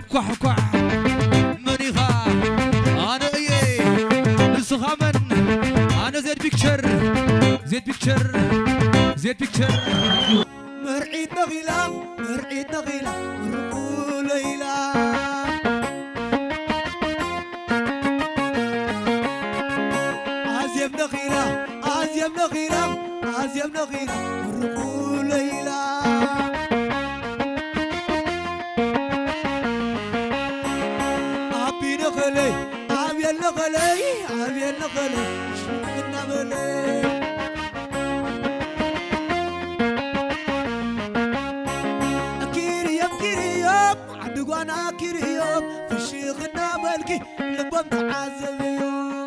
كوح كوح منيخا أنا إيه نسخامن أنا زيد بيكتشر زيد بيكتشر زيد بيكتشر مرعيد نغيلة مرعيد نغيلة ورقو ليلى عزيم نغيلة عزيم نغيلة عزيم نغيلة ورقو ليلى عبي نغلي عبي نغلي عبي نغلي شنو نغلي وانا كريم في شيخنا ملكي لبم تعذب يوم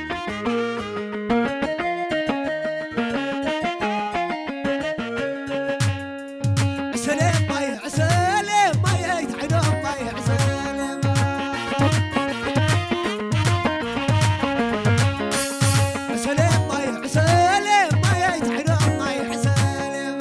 سلام ماي سلام ماي تعلم ماي سلام سلام ماي سلام ماي تعلم ماي سلام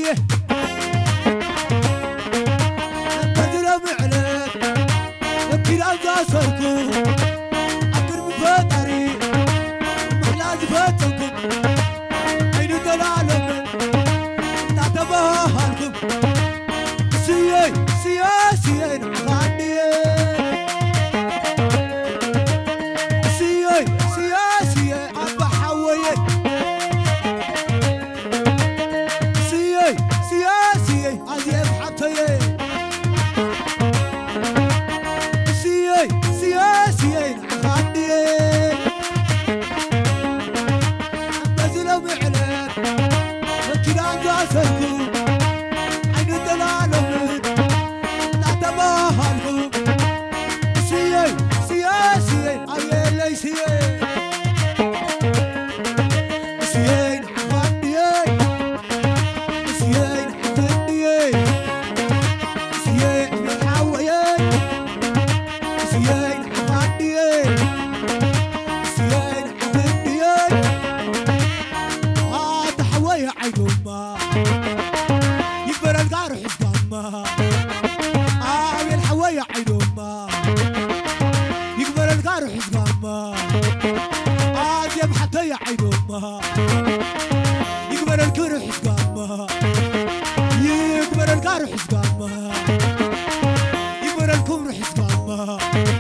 عندي بدر معلك وكيل أزاسركم أكر بفتري محلاز فتكم عينو دلالكم تعتبهالكم سياسيين عندي سياسي أبا حويت سياسي أزيب حطي سياسي عندي بزلو معلك وكيلان جاسكم عينو دلالهم تعتبهالهم سياسي أيلي سياسي يقبل الكره حسقامها يقبل القار حسقامها يقبل الكمر حسقامها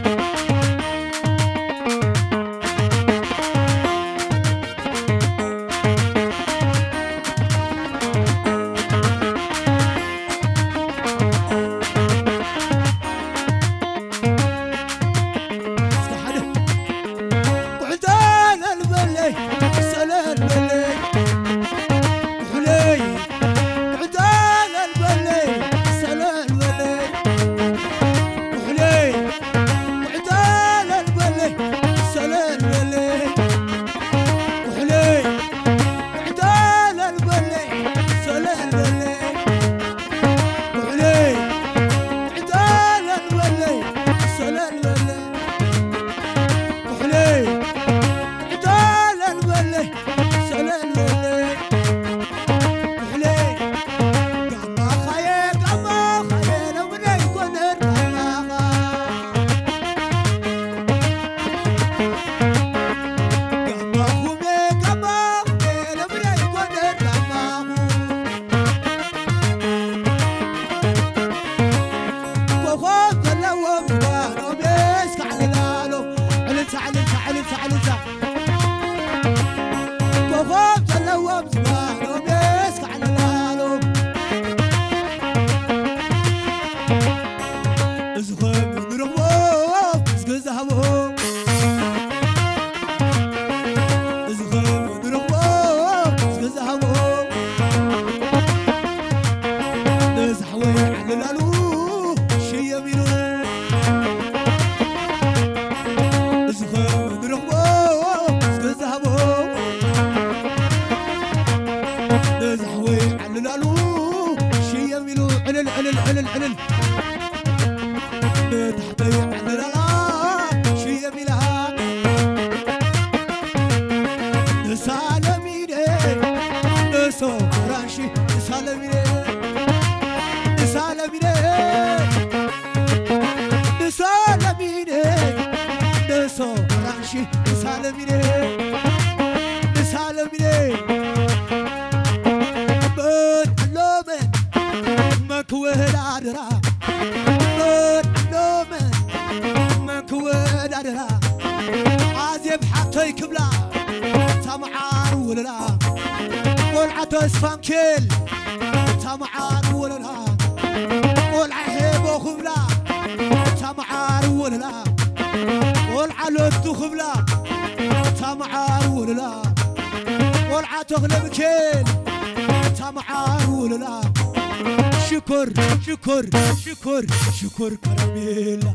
شكر كراميلا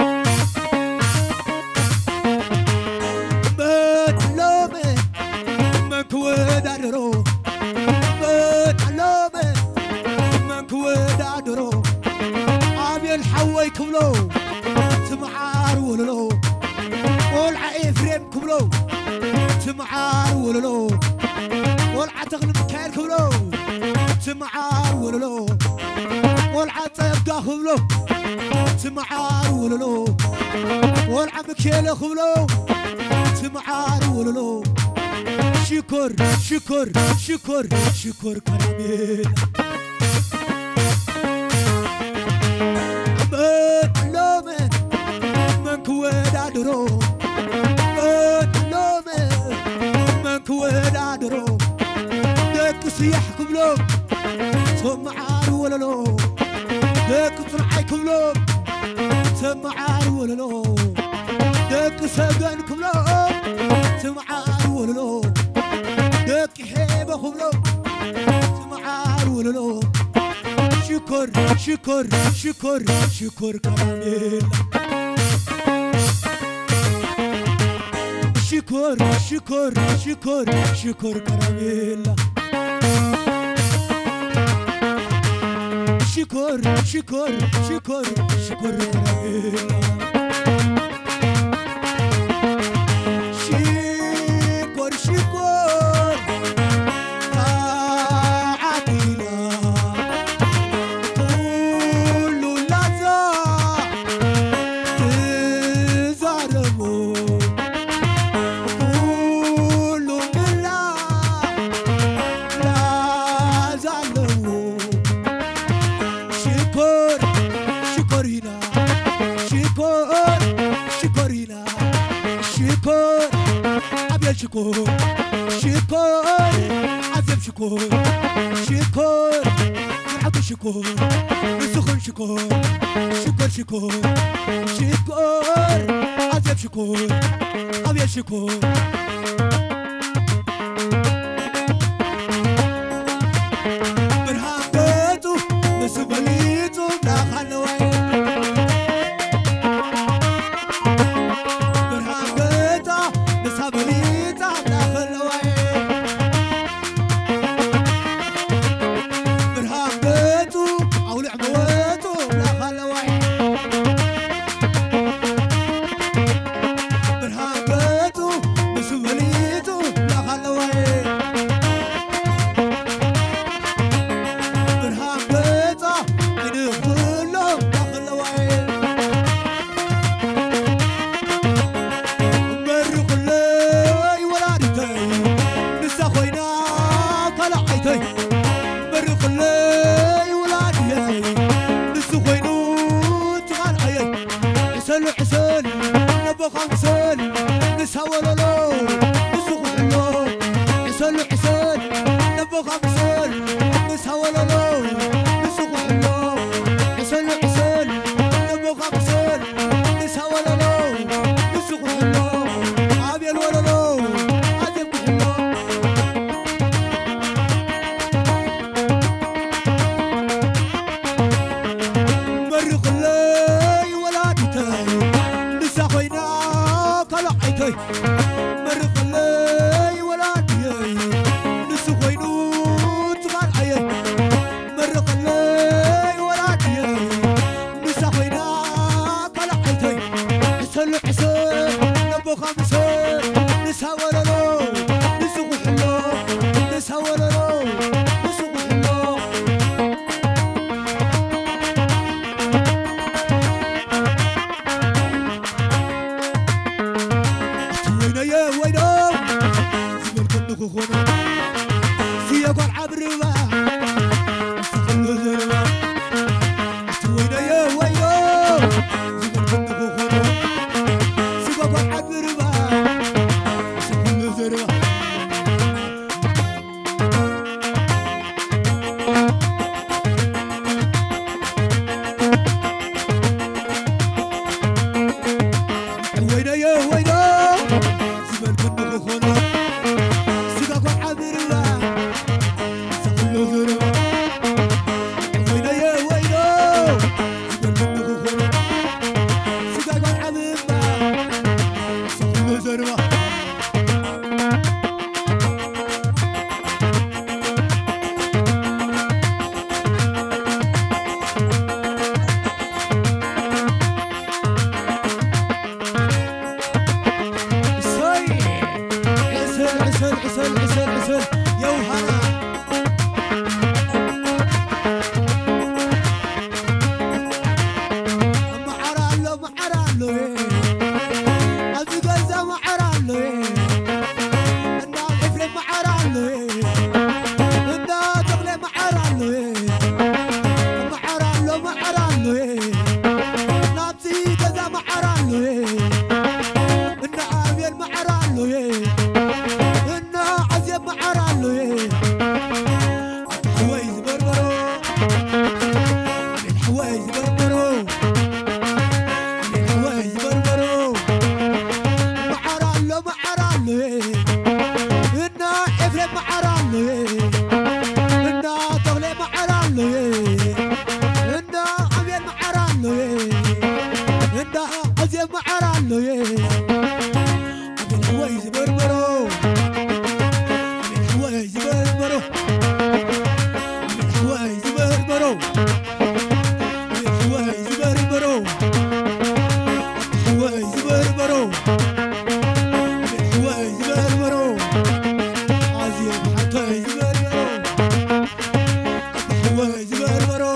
بتلومي مكود أدرو بتلومي مكود أدرو أبي الحوي كملو تمعار ولو والعي فريم كملو تمعار ولو والعتغلب كان كملو تمعار ولولو والعطيب داخلو سمعار ولولو والعم كيل خبلو سمعار ولولو شكر شكر شكر شكر كراميل من لومن من كودادرو من لومن من كودادرو دك سيحكم لهم سمعار ولولو دك صنعيكم لهم سمعار ولولو دك سجنكم لهم سمعار ولولو دك حيبكم لهم سمعار ولولو شكر شكر شكر شكر كراميل شكر شكر شكر شكر كراميل شكر شكر شكر شكر كراميل شكر شكر عادينا كل لحظة تزاربو كل ملا لا زالبو شكر شكرنا شكر شكرنا شكر أبيض شكر شكر عذب شكر شكر العب شكر السخن شكر شكر شكر شكر عذب شكر أبيض شكر برهان بيتو بسبليتو داخل وين برهان بيتا بسبليتا داخل وين برهان بيتو أو لعبويتو داخل وين برهان بيتو بسبليتو داخل وين برهان بيتا عيني كلهم داخل وين مرق اللي ولادتي لسه خوينا طلعتي مرق اللي ولادتي لسه خوينو تغالعي عسل عسل نبى خمسل لسه ولولو لسه خوينو عسل عسل نبى خمسل لسه ولولو لسه خوينو عسل عسل نبى خمسل لسه ولولو لسه خوينو عابي الولولو عادي خوينو مرق اللي ولادتي لسه خوينا طلعتي مرق اللي ولادتي لسه خوينو تغالعي مرق اللي ولادتي لسه خوينا طلعتي عسل عسل نبو خمسة لسه ولولو لسه خوينو لسه ولولو لسه خوينو وينا يا وينا زمن كنو خونا سياق العبروا استخلوا زروا وينا يا وينا زمن كنو خونا سياق العبروا استخلوا زروا وينا يا وينا زمن كنو خونا سياق العبروا استخلوا زروا وينا يا وينا زمن كنو خونا سياق العبروا استخلوا زروا عسل عسل عسل عسل عسل يا وهنا معرالو أبي الحوايز بربرو أبي الحوايز بربرو أبي الحوايز بربرو أبي الحوايز بربرو الحوايز بربرو أبي الحوايز بربرو عزيز حتايز بربرو الحوايز بربرو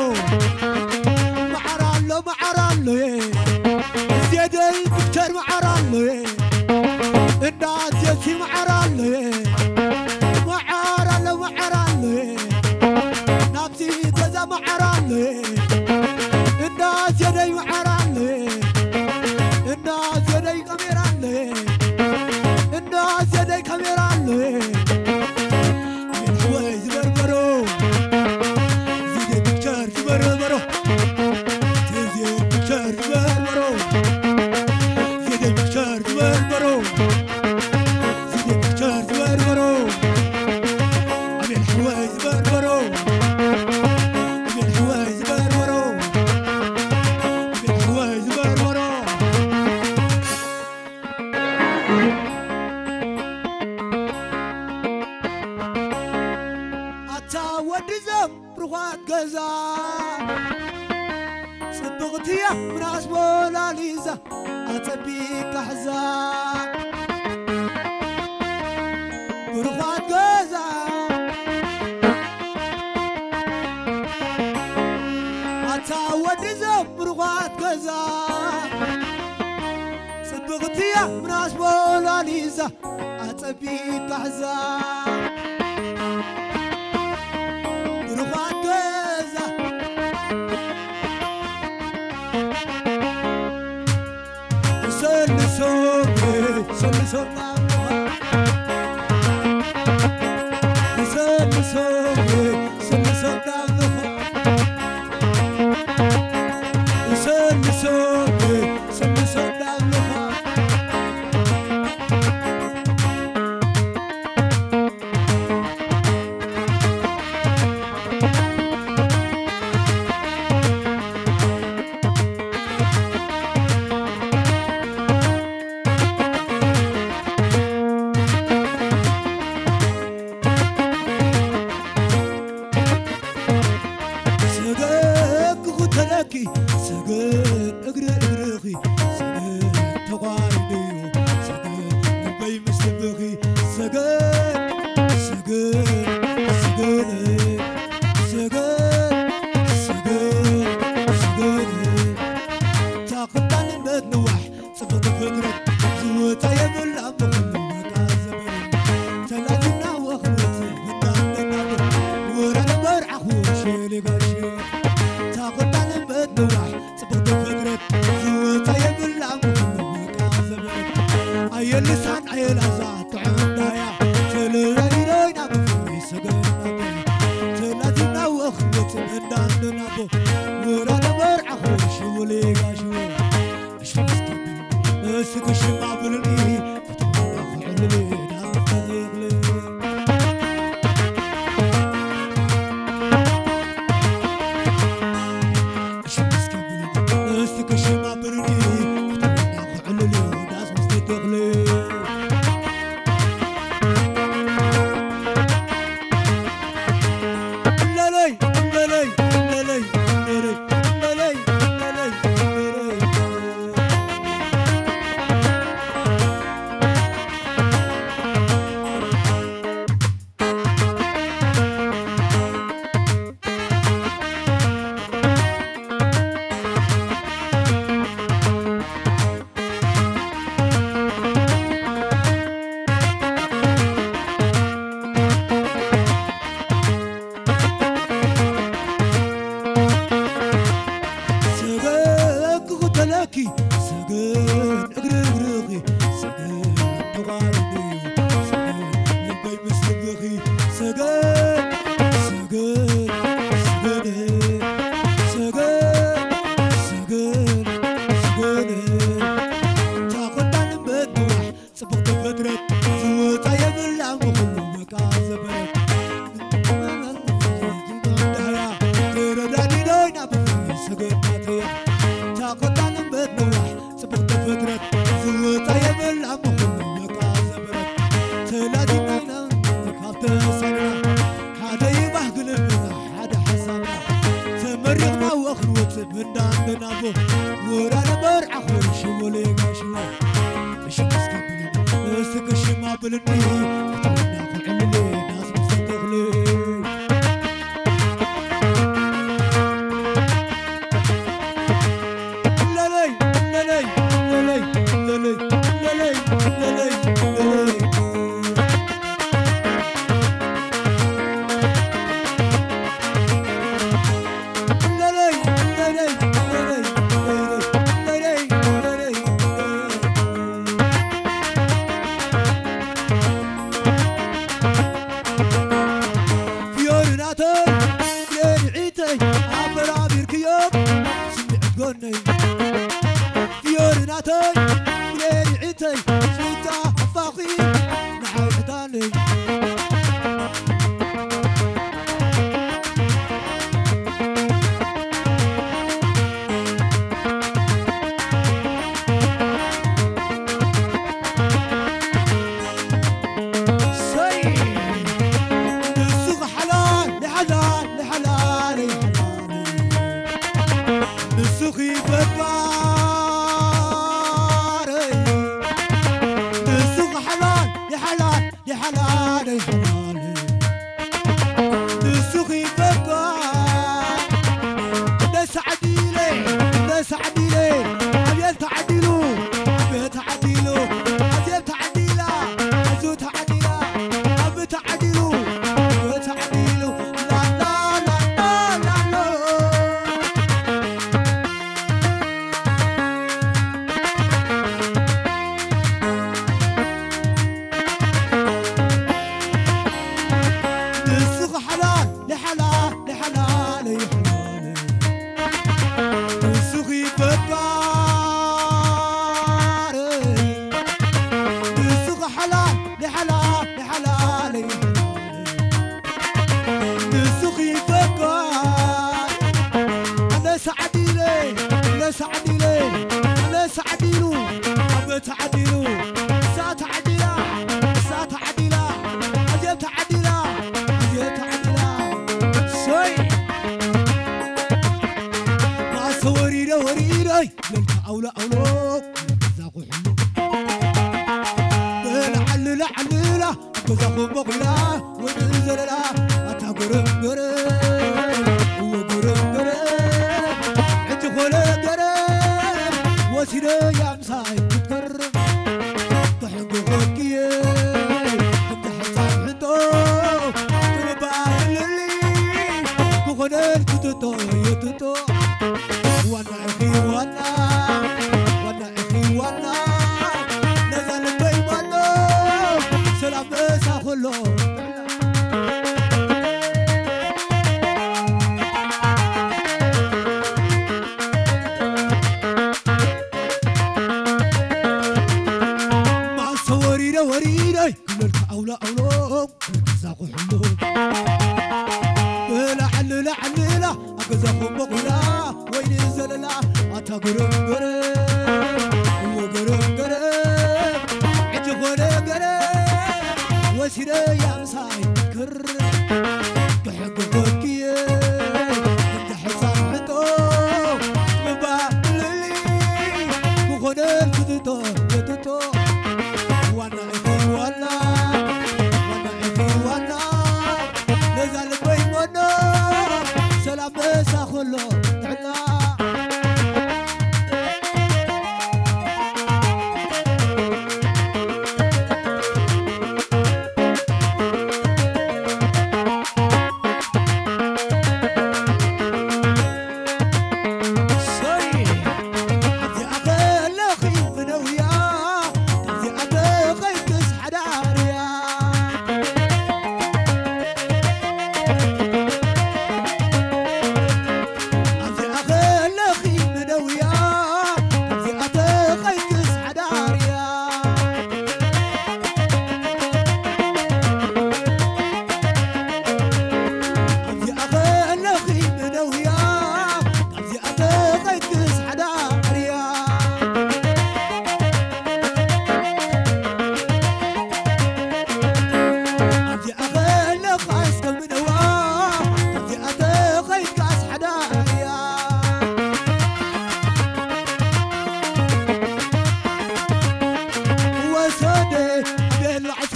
معرالو زيد البكتر معرالو الناس يسي معرالو نفسي كذا معرالو الناس يدي معرالو الناس يدي كاميرالو الناس يدي كاميرالو الحوايز بربرو زيد البكتر بربرو صبغتيا من عصبولا ليزا أتبيك أحزان برفعت جزا أتعود زم برفعت جزا صبغتيا من عصبولا ليزا أتبيك أحزان برفعت جزا سجن اقرقي سجن تقاربيو سجن نبي مستبغي سجن سجن سجن سجن سجن سجن تاقطن المتنوح صفت فكرك زوتا يبلع بخلوك عزبين تلاتنا واخوتي هدانا ورانا برع خوشي لقاشي تاقطن المتنوح صفت فكرك زوتا يبلع بخلوك عزبين أي اللسان عيل أزات عندايا تلوينا بفري سجن تلاتنا واخوتي هدانا ورانا برع خوشي ولقاشي اسكش ما بلني فتح علي ناس تغلي شمس قبل اسكش ما بلني فتح علي ناس تغلي قابلني ناخذ عللي ناس مصدقني للي للي للي للي للي للي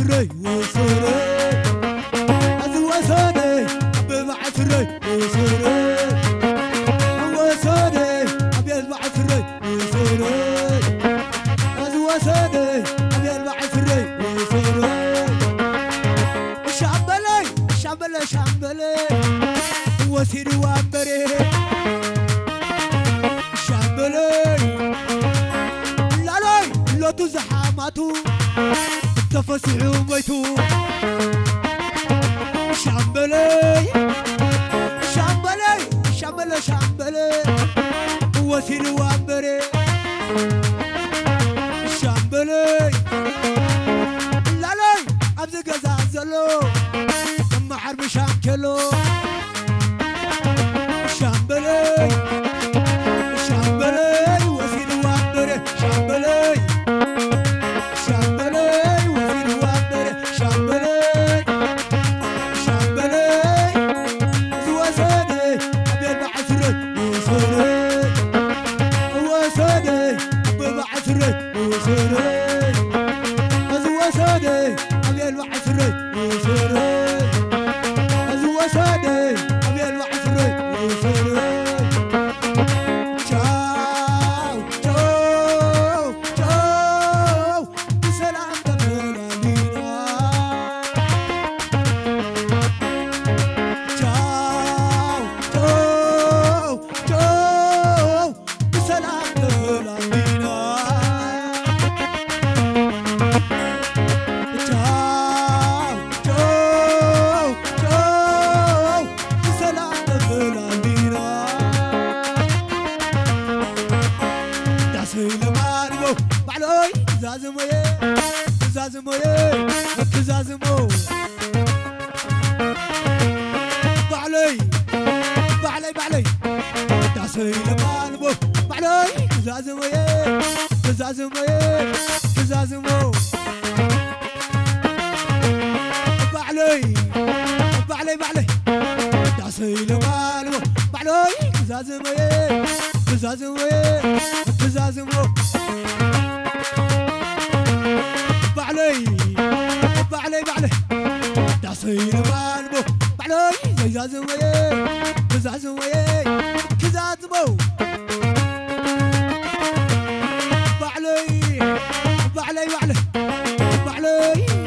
فري وصوري أزوساني ببعث فري وصوري وصوري أبي البعث فري وصوري أزوساني أبي البعث فري وصوري شعبلي شعبلي شعبلي وسيري وعبري شعبلي لا تزحماتو تفسحوا بيتو شعبلي شعبلي شعبلي شعبلي وسيري وعبري شعبلي لا أبزق أزازلو لما حرب شامكلو شعبلي شعبلي وسيري وعبري شعبلي شعبلي وزير وعبري شعبلي شعبلي زواساني أبي البعث ري وصوري واساني ببعث ري وصوري زواساني أبي البعث ري وصوري زواساني أبي البعث ري وصوري بعلي